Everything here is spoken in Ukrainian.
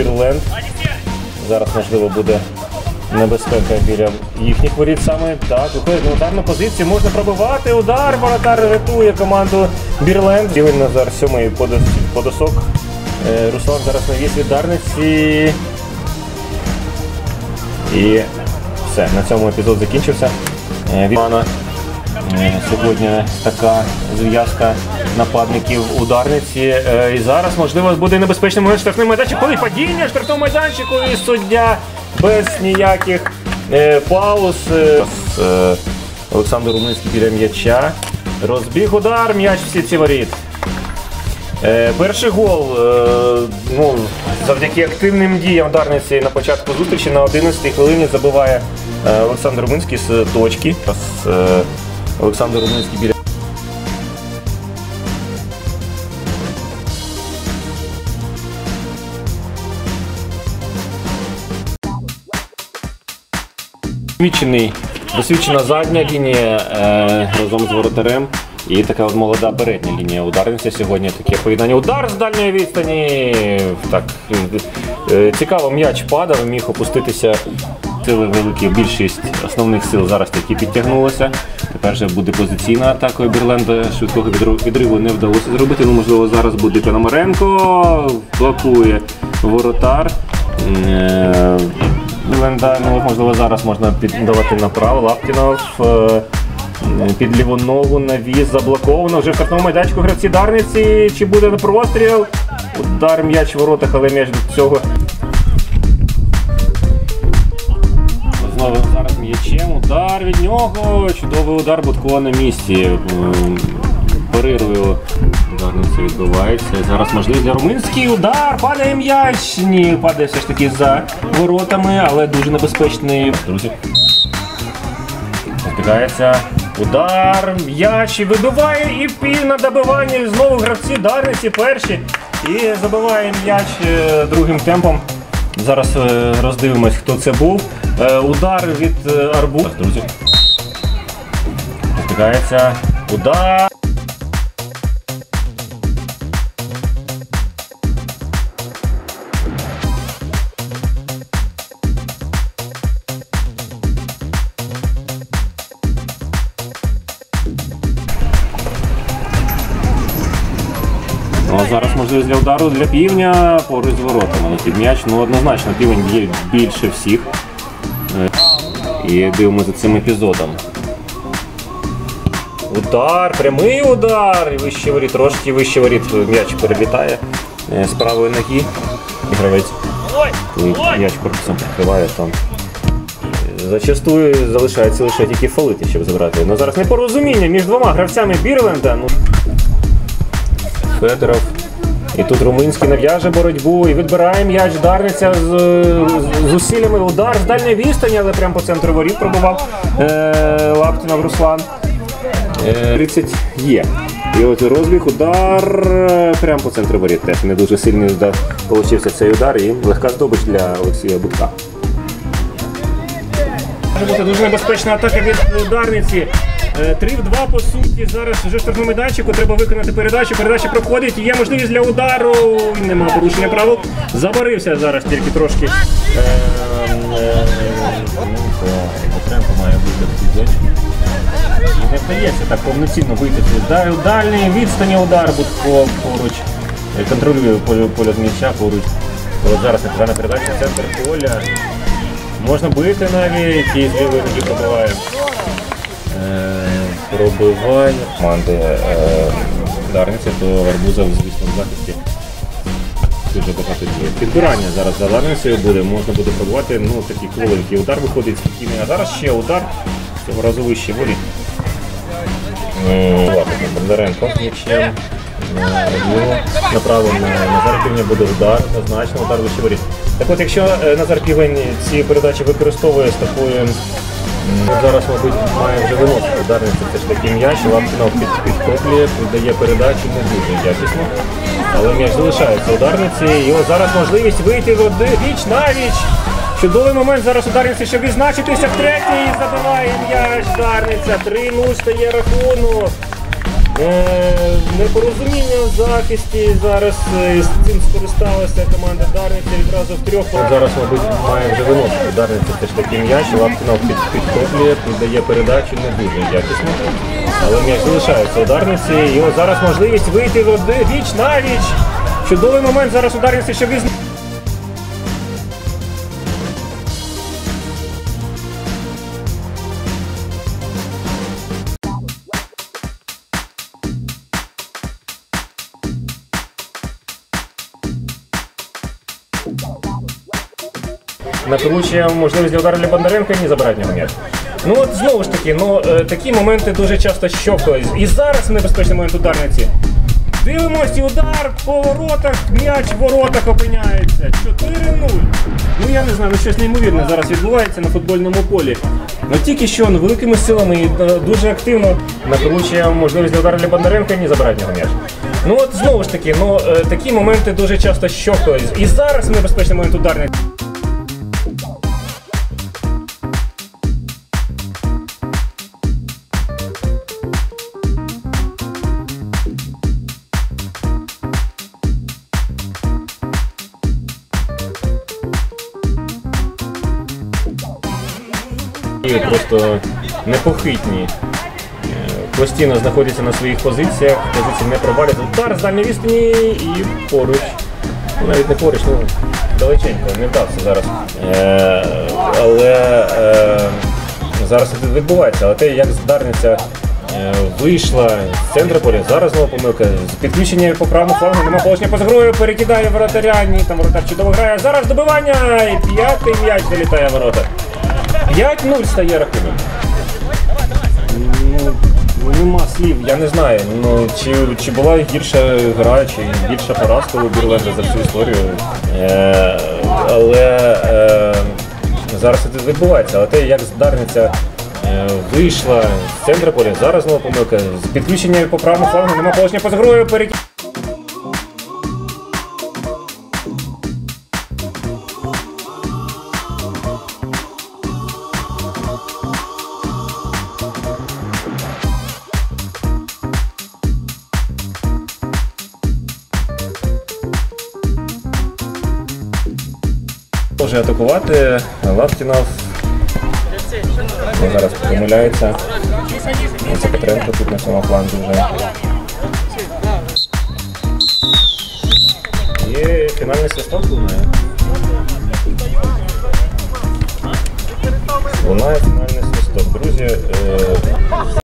Бірленд. Зараз, можливо, буде небезпека біля їхніх воріт саме. Так, виходить на ударну позицію, можна пробивати, удар, воротар рятує команду Бірленд. Рівень Назар, 7-й подосок. Руслан зараз навіс від Дарниці. І все, на цьому епізод закінчився. Сьогодні така зв'язка нападників у Дарниці. І зараз, можливо, буде небезпечний момент штрафний майданчик. Коли падіння штрафного майданчику і суддя без ніяких пауз. Олександр Руминський біля м'яча. Розбіг удар, м'яч в сітці воріт. Перший гол, завдяки активним діям Дарниці на початку зустрічі на 11-й хвилині забиває Олександр Руминський з точки. Олександр Руминський біля. Досвідчена задня лінія разом з воротарем і така от молода передня лінія ударниця сьогодні. Таке поєднання. Удар з дальньої відстані. Так, цікаво, м'яч падав, міг опуститися. Сили великі, більшість основних сил зараз таки підтягнулася. Тепер вже буде позиційна атака Бірленда. Швидкого відриву не вдалося зробити. Можливо, зараз буде Пономаренко. Блокує воротар. Бірленда, можливо, зараз можна піддавати направо. Лаптінов під ліву ногу, навіс, заблоковано. Вже в штрафному майданчику гравці Дарниці. Чи буде простріл? Удар, м'яч в воротах, але м'яч до цього. Знову зараз м'ячем, удар від нього, чудовий удар, Будко на місці. Перервою Дарниці відбувається. Зараз можливість для Руминський удар, падає м'яч. Ні, падає все ж таки за воротами, але дуже небезпечний. Друзі, збігається удар, м'яч вибиває і на добиванні знову гравці Дарниці перші. І забиває м'яч другим темпом. Зараз роздивимось, хто це був. Удар від Арбуза. Друзі. Збігається удар. Зараз можливість для удару для Півня поруч з воротами. Під м'яч, однозначно, Півень б'є більше всіх. І дивимося за цим епізодом. Удар, прямий удар, і вище воріт, трошки вище воріт, м'яч перелітає з правої ноги. Гравець, коли м'яч корпусом прикриває, там зачастую залишається лише тільки фолити, щоб забрати. Зараз непорозуміння між двома гравцями Бірленда. Федоров. І тут Руминський нав'яже боротьбу і відбирає м'яч. Дарниця з зусиллями. Удар з дальньої відстані, але прямо по центру воріт пробував Лаптінов Руслан. 30 є. І от розбіг, удар прямо по центру воріт. Теж не дуже сильний вийшов цей удар і легка здобич для Олексія Будка. Може бути дуже небезпечна атака від Дарниці. 3 в 2 по суті, зараз вже в штрафному майданчику, треба виконати передачу, передача проходить, є можливість для удару, нема порушення правил, забарився зараз тільки трошки. Петренко має вийти в цій зоні. І не вдається так повноцінно вийти в дальній відстані удар, Будко поруч, контролює поля м'яча поруч. От зараз непогана передача, центр поля, можна бити навіть, і з лівої ноги пробиває. Пробиває команди Дарниці, то Арбуза в звісному захисті дуже багато діє. Підбирання зараз за Дарницею буде, можна буде пробувати, такий кругленький удар виходить спокійний, а зараз ще удар, цього разу вище волі. Бондаренко м'ячем, направо на Назар Півня буде удар, однозначно удар вище воріт. Так от, якщо Назар Півень ці передачі використовує з такою, зараз, мабуть, має вже виносити Дарницю все ж таки м'яч, Лаптінов підхоплює, дає передачу не дуже якісно, але м'яч залишається у Дарниці, і ось зараз можливість вийти віч на віч. Чудовий момент зараз у Дарниці, щоб відзначитися втретє, і забиває м'яч Дарниця, 3-0 стає рахунок. непорозуміння в захисті. Зараз з цим скористалася команда Дарниці відразу в трьох. Зараз, мабуть, має вже виносити Дарниця все ж таки м'яч. Лапкінов підхоплює, піддає передачу не дуже якісно. Але м'яч залишається у Дарниці. І ось зараз можливість вийти віч на віч. Чудовий момент зараз у Дарниці, що визнає. Накручує можливість для удару для Бондаренка і не забирати нього м'яч. Ну от знову ж таки, такі моменти дуже часто щовкають. І зараз небезпечний момент у Дарниці. Дивимось, і удар по воротах, м'яч в воротах опиняється. 4-0. Ну я не знаю, щось неймовірне зараз відбувається на футбольному полі. Тільки що великими силами і дуже активно накручує можливість для удару для Бондаренка і не забирати нього м'яч. Ну от знову ж таки, такі моменти дуже часто щовкають. І зараз небезпечний момент у Дарниці. Просто непохитні, постійно знаходяться на своїх позиціях, позиції не провалюють. Удар з дальньої відстані і поруч, навіть не поруч, далеченько, не вдався зараз. Але зараз це відбувається, але те, як Дарниця вийшла з центру поля, зараз знову помилка, з підключення по правому флангу, нема положення поза грою, перекидає воротаря, ні, там воротар чудово грає, зараз добивання, і п'ятий м'яч залітає в ворота. 5-0 стає рахунок. Нема слів, я не знаю, чи була гірша гра, чи більша поразка у Бірленда за всю історію. Але зараз це відбувається. Але те, як Дарниця вийшла з центру поля, зараз знову помилка, з підключення по правому флангу, нема положення поза грою, перекидає. Може атакувати, Лапкінов зараз помиляється. Це Петренко тут на цьому фланзі вже. І фінальний свисток лунає. Лунає фінальний свисток. Друзі,